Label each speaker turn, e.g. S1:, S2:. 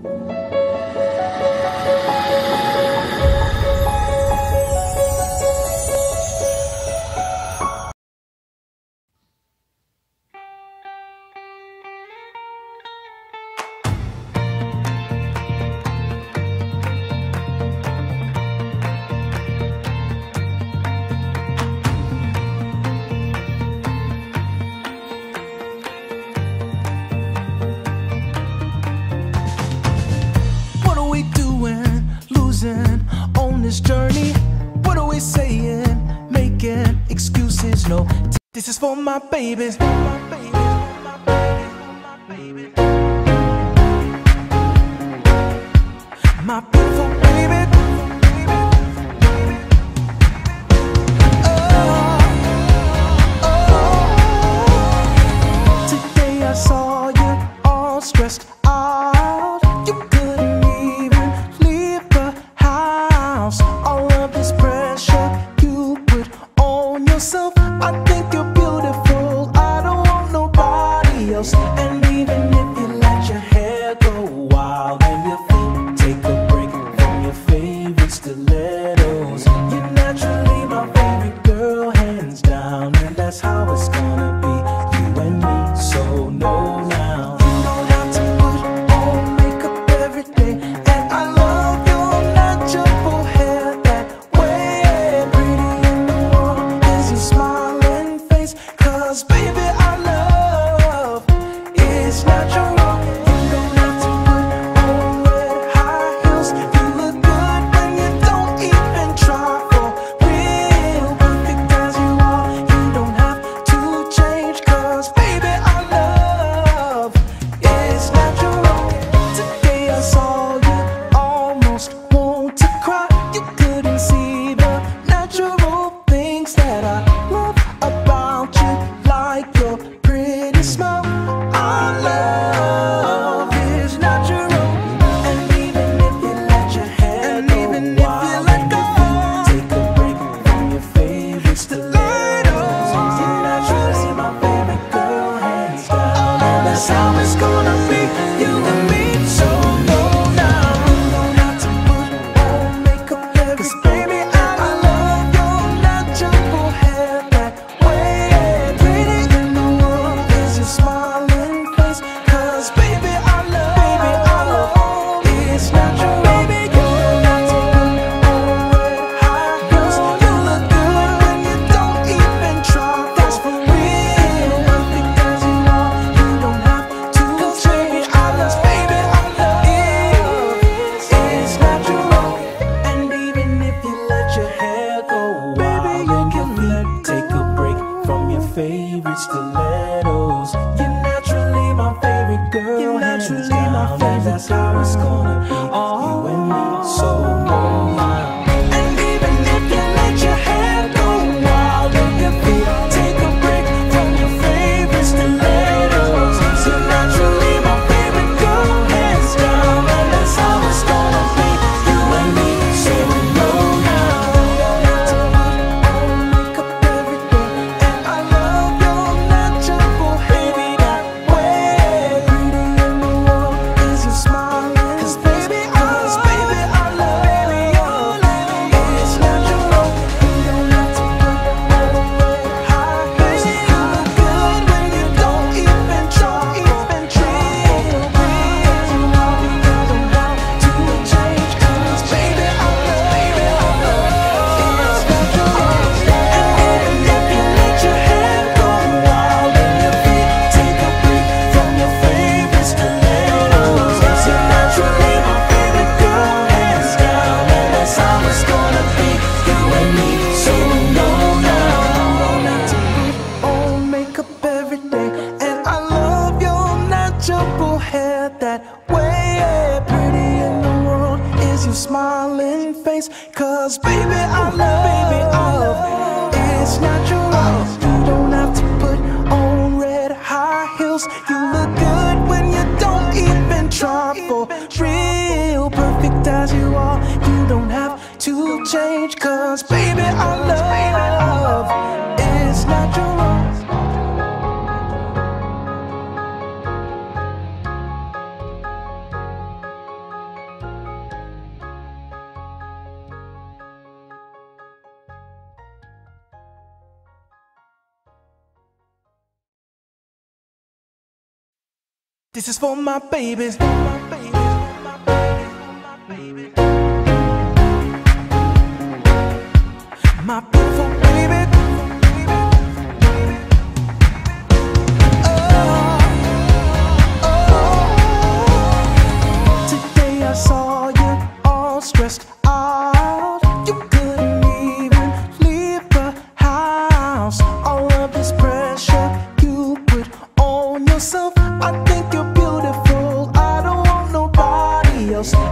S1: On this journey, what are we saying? Making excuses, no. This is for my babies. My beautiful baby. Today I saw you all stressed out. You couldn't even leave the house. All of this pressure you put on yourself. I think you're beautiful, I don't want nobody else. And even if you let your hair go wild and your feet take a break from your favorite stilettos, you're naturally my favorite girl, hands down. And that's how it's gonna be, you and me. So no, now you don't have to put on makeup every day. And I love your natural hair that way. Pretty in the world is your smiling face. Cause baby, I love is natural. You don't have to put on red high heels. You look good when you don't even try. For real, perfect as you are, you don't have to change. Cause baby, I love is natural. Today I saw you almost want to cry. You couldn't see the natural things that I love about you, like your pretty smile. Our love is natural. And even if you let your hair go wild, take a break from your favorite stilettos, you're naturally my favorite girl, hands down. And that's how it's gonna be, you and me. So no, now you don't have to put on makeup every day. Baby, I love your natural hair that way. Pretty in the world is your smiling face. Cause baby, I love is natural. Baby, you don't have to put on red high heels. You look good when you don't even try. That's for real, perfect as you are, you don't have to change. Baby, I love is natural. And even if you let your hair go wild, you can take a break from your favorite stilettos. You're naturally my favorite girl, you're naturally my favorite. That's how it's gonna be, you and me. So no, now. And even if you let your hair go wild and your feet take a break from your favorite stilettos, you're naturally my favorite girl, hands down. And that's how it's gonna be, you and me. So no, now. You don't have to put on makeup every day. And I love your natural hair that way. Pretty in the world is your smiling. Cause baby, I love is natural. You don't have to put on red high heels. You look good when you don't even try. Real, you are, you don't have to change. Cause baby, I love is natural. And even if you let your hair go wild and your feet take a break from your favorite stilettos, you're naturally my favorite girl, hands down. And that's how it's gonna be, you and me. So no, now you don't have to put on makeup every day. And I love your natural hair that way. Pretty in the world is your smiling face. Cause baby, I love is natural. You don't have to put on red high heels. You look good when you don't even try. For real, perfect as you are, you don't have to change. Cause baby, I love is natural. This is for my babies. My beautiful baby. Oh, oh. Today I saw you all stressed out. You couldn't even leave the house. All of this pressure you put on yourself. I think you're beautiful. I don't want nobody else.